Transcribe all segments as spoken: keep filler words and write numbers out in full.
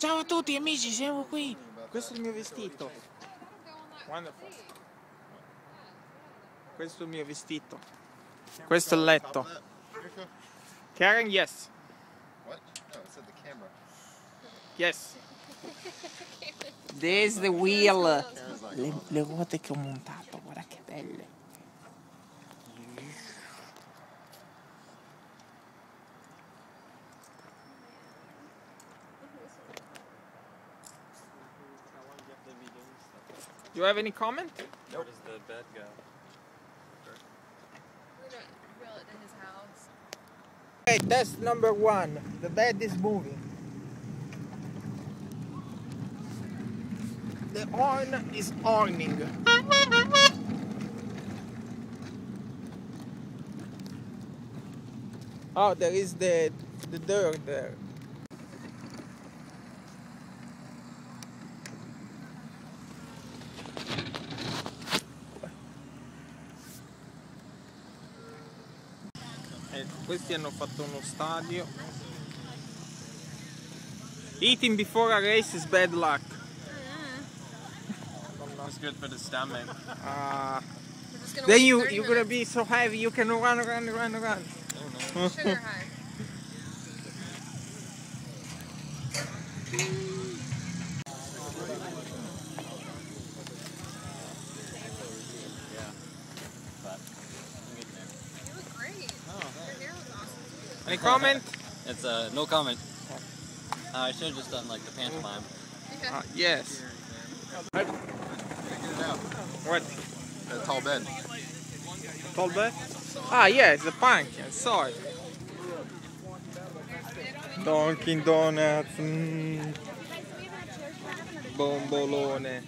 Ciao a tutti amici, siamo qui. Questo è il mio vestito. Wonderful. Questo è il mio vestito. Questo è il letto. Karen, yes. What? No, it said the camera. Yes. There's the wheel. Le, le ruote che ho montato, guarda che belle. Do you have any comment? Where does the bed go? We're gonna grill it in his house. Okay, test number one. The bed is moving. The horn is horning. Oh, there is the the dirt there. Eh, questi hanno fatto uno stadio. Eating before a race is bad luck. It's good for the stomach. Uh, We're just gonna then wait you thirty you're gonna minutes. be so heavy you can run, run, run, run. Sugar high. You look great. Your hair looks awesome. Any comment? It's uh, no comment. Uh, I should have just done like the pantomime. Yeah. Uh, yes. Get it out. What? A tall bed. Tall bed? Ah, yeah, it's the pumpkin. I saw it. Dunkin' Donuts. Mm. Bombolone.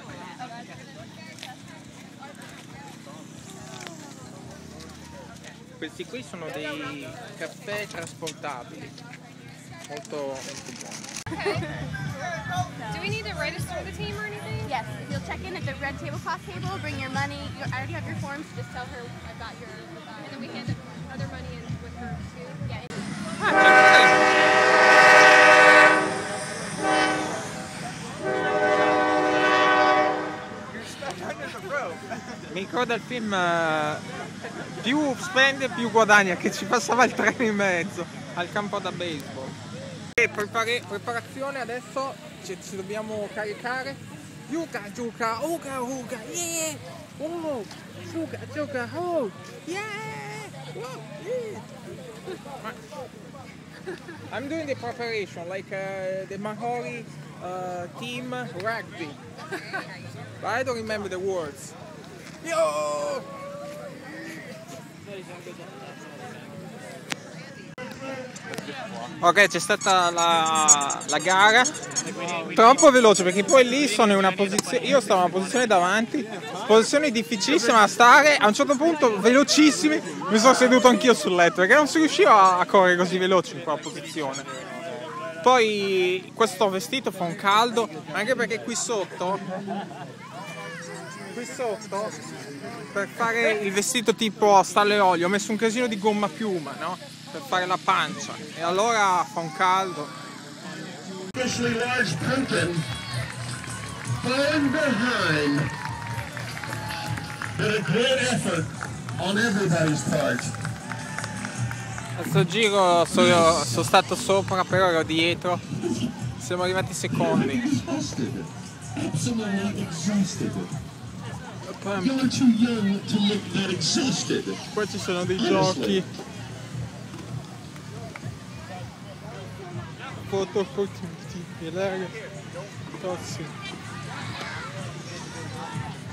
Questi qui sono dei caffè trasportabili. Molto, molto buoni. Okay. Do we need to register the team or anything? Yes, if you'll check in at the red tablecloth table, bring your money. You, I already have your forms. Just tell her I got your. Uh, And then we hand other money in with her too. yeah. Mi ricorda il film eh, più spende più guadagna, che ci passava il treno in mezzo al campo da baseball. E prepare- preparazione adesso, ci, ci dobbiamo caricare. Yuka, Yuka, Uga, Uga, yeah! Oh, Yuka, Yuka, oh, yeah! Oh, yeah! I'm doing the preparation like uh, the Mahori uh, team rugby. But I don't remember the words. Yo! Ok, c'è stata la, la gara troppo veloce perché poi lì sono in una posizione, io stavo in una posizione davanti, posizione difficilissima da stare, a un certo punto velocissimi mi sono seduto anch'io sul letto perché non si riusciva a correre così veloce in quella posizione. Poi questo vestito fa un caldo, anche perché qui sotto, qui sotto, per fare il vestito tipo stalle olio, ho messo un casino di gomma piuma, no? Per fare la pancia, e allora fa un caldo. Especially large pumpkin, falling behind. Been a great effort on everybody's part. A sto giro sono, sono stato sopra, però ero dietro. Siamo arrivati secondi. Exhausted, absolutely exhausted. You're too young to look that exhausted. Qua ci sono dei giochi. Foto opportunity, raga. Tossico.